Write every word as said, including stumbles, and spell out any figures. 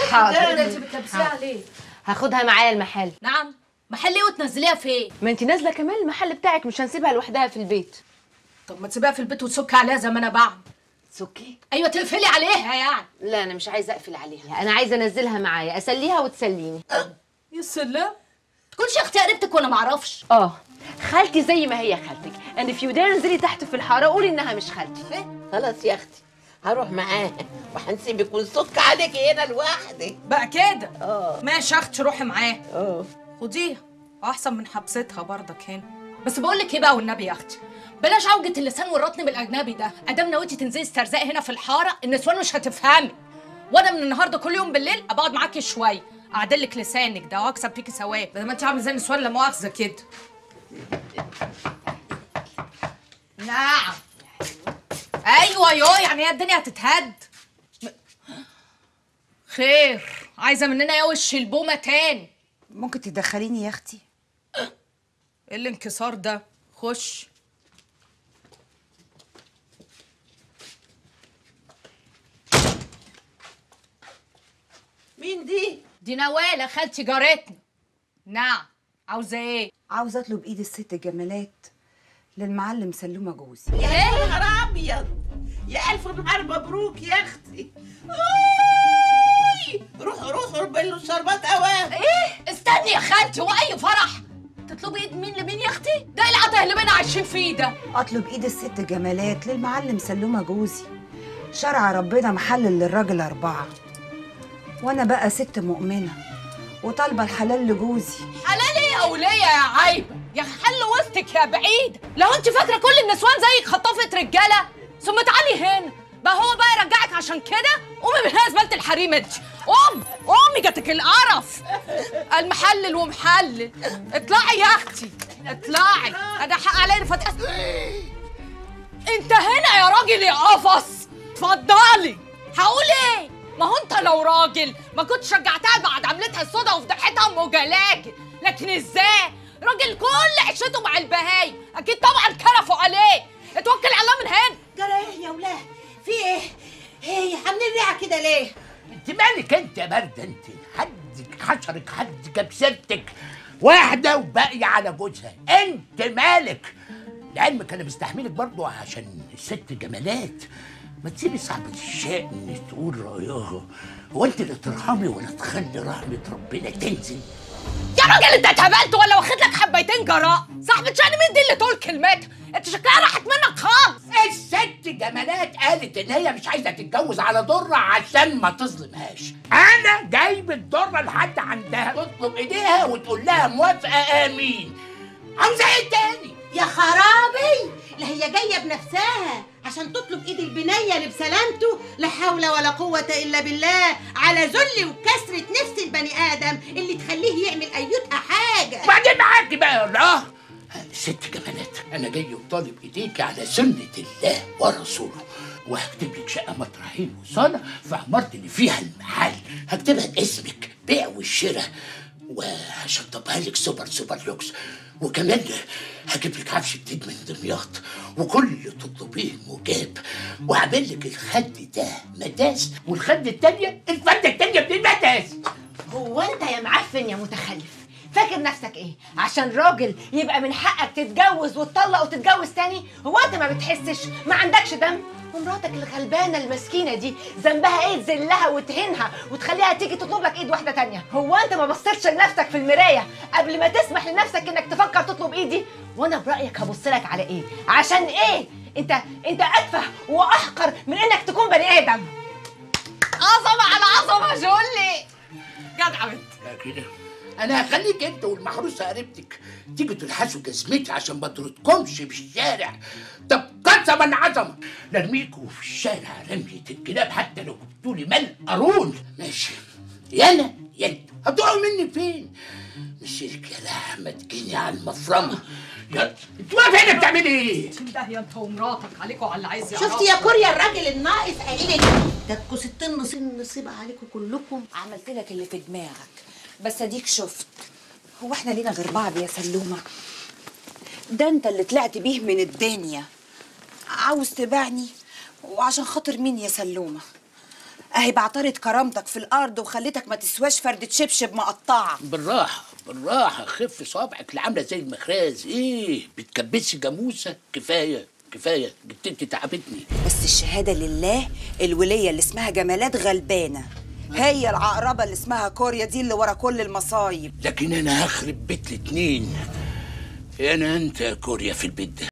حاضر. ده انت بتلبسيها ليه؟ هاخدها معايا المحل. نعم، محل ايه وتنزليها فين؟ ما انت نازله كمان المحل بتاعك، مش هنسيبها لوحدها في البيت. طب ما تسيبيها في البيت وتسكي عليها زي ما انا بعمل. سكي؟ ايوه تقفلي عليها يعني. لا انا مش عايزه اقفل عليها، انا عايزه انزلها معايا اسليها وتسليني. يا سلام، تكونش يا اختي قريبتك وانا معرفش. اه خالتي زي ما هي خالتك، اند في ودار انزلي تحت في الحاره قولي انها مش خالتي. خلاص يا اختي هروح معاها وهنسيبك ونسك عليكي هنا لوحدك بقى كده. اه ماشي يا اختي روحي معاها. اه خديها احسن من حبستها برضك هنا. بس بقول لك ايه بقى والنبي يا اختي، بلاش عوجة اللسان والرطن بالاجنبي ده. ادام نويتي تنزلي استرزاقي هنا في الحاره النسوان مش هتفهمي، وانا من النهارده كل يوم بالليل ابقعد معاكي شويه اعدل لك لسانك ده واكسب فيكي ثواب، بدل ما انت عامله زي النسوان لا مؤاخذه كده. نعم ايوه يو، يعني هي الدنيا هتتهد؟ خير، عايزه مننا يا وش البومه تاني؟ ممكن تدخليني يا اختي؟ ايه الانكسار ده؟ خش. مين دي؟ دي نواله خالتي جارتنا. نعم عاوزه ايه؟ عاوزه اطلب ايد الست جمالات للمعلم سلومه جوزي. يا نهار ابيض، يا الف نهار مبروك يا اختي. اوي روحوا روحوا ربلوا الشربات اوام. ايه استني يا خالتي، هو اي فرح تطلبي ايد مين لمين يا اختي؟ ده ايه العطا اللي بينا عايشين فيه ده؟ اطلب ايد الست جمالات للمعلم سلومه جوزي، شرع ربنا محلل للراجل اربعه، وانا بقى ست مؤمنه وطالبه الحلال لجوزي. حلال ايه يا وليه يا عايبه؟ يا حل وسطك يا بعيد، لو انت فاكره كل النسوان زيك خطافه رجاله ثم تعالي هنا بقى هو بقى يرجعك عشان كده؟ قومي من هنا زباله الحريم انت، قومي قومي جاتك القرف. المحلل ومحلل، اطلعي يا اختي اطلعي، انا حق عليا فتح. انت هنا يا راجل يا قفص، اتفضلي. هقول ايه؟ ما هو انت لو راجل ما كنت شجعتها بعد عملتها السودا وفضحتها ام جلاجل، لكن ازاي؟ راجل كل عيشته مع البهاي، اكيد طبعا كرفوا عليه. اتوكل على الله من هنا. جرى ايه يا ولاد؟ في ايه؟ ايه عاملين ريعه كده ليه؟ انت مالك انت يا برده؟ انت حدك حشرك، حد جاب سيرتك واحده وباقيه على جوزها، انت مالك؟ لعلمك انا مستحملك برضه عشان الست جمالات. ما تسيبي صاحبة الشأن تقول رأيها، هو انت لا ترحمي ولا تخلي رحمة ربنا تنزل؟ يا راجل انت اتهبلت ولا واخد لك حبيتين جراء؟ صاحبة شأن مين دي اللي تقول كلمتها؟ انت شكلها راحت منك خالص. الست جمالات قالت ان هي مش عايزه تتجوز على ضره عشان ما تظلمهاش. انا جايب الضره لحد عندها تطلب ايديها وتقول لها موافقه امين. عاوزه ايه تاني؟ يا خرابي، لا هي جايه بنفسها عشان تطلب ايد البنيه لبسلامته. لا حول ولا قوه الا بالله، على ذل وكسره نفس البني ادم اللي تخليه يعمل ايتها حاجه. وبعدين معاكي بقى يا الله. ست جمالات، انا جاي وطالب ايديك على سنه الله ورسوله، وهكتب لك شقه مطرحين وصاله في عمارة اللي فيها المحل، هكتبها باسمك بيع والشراء، وهشطبها لك سوبر سوبر لوكس، وكمان هجيب لك عفش جديد من دمياط، وكل اللي تطلبيه مجاب، وهعمل لك الخد ده مداس، والخد التانيه الفده التانيه من المداس. هو انت يا معفن يا متخلف فاكر نفسك ايه؟ عشان راجل يبقى من حقك تتجوز وتطلق وتتجوز تاني؟ هو انت ما بتحسش؟ ما عندكش دم؟ ومراتك الغلبانه المسكينه دي ذنبها ايه تذلها وتهينها وتخليها تيجي تطلب لك ايد واحده تانيه؟ هو انت ما بصيتش لنفسك في المرايه قبل ما تسمح لنفسك انك تفكر تطلب ايدي؟ وانا برايك هبص لك على ايه؟ عشان ايه؟ انت انت اتفه واحقر من انك تكون بني ادم. عظمه على عظمه جولي. جدعه بنت كده انا هخليك انت والمحروسه قريبتك تيجوا تلحسوا جزمتي عشان ما تردكمش في الشارع. طب قسما عظمه نرميكوا في الشارع رمية الكلاب حتى لو جبتولي مال قارون. ماشي يا انا يا انت، هتقعوا مني فين؟ مسيرك يا لحمه تجيني على المفرمه. يا انت واقفه هنا بتعملي ايه؟ ده يا انت ومراتك عليكوا على اللي عايز يعرف. شفتي يا كوريا الراجل الناقص قايل ده تكوا ستين نصيب نصيب عليكم كلكم. عملت لك اللي في دماغك، بس اديك شفت. هو احنا لينا غير بعض يا سلومه؟ ده انت اللي طلعت بيه من الدنيا. عاوز تبعني وعشان خاطر مين يا سلومه؟ اهي بعترت كرامتك في الارض وخليتك ما تسواش فردة شبشب مقطعه. بالراحه بالراحه، خف صابعك اللي عامله زي المخراز. ايه بتكبسي جاموسه؟ كفايه كفايه، جبتني تعبتني. بس الشهاده لله، الوليه اللي اسمها جمالات غلبانه، هي العقربه اللي اسمها كوريا دي اللي ورا كل المصايب. لكن انا هخرب بيت الاتنين. انا انت يا كوريا في البيت ده.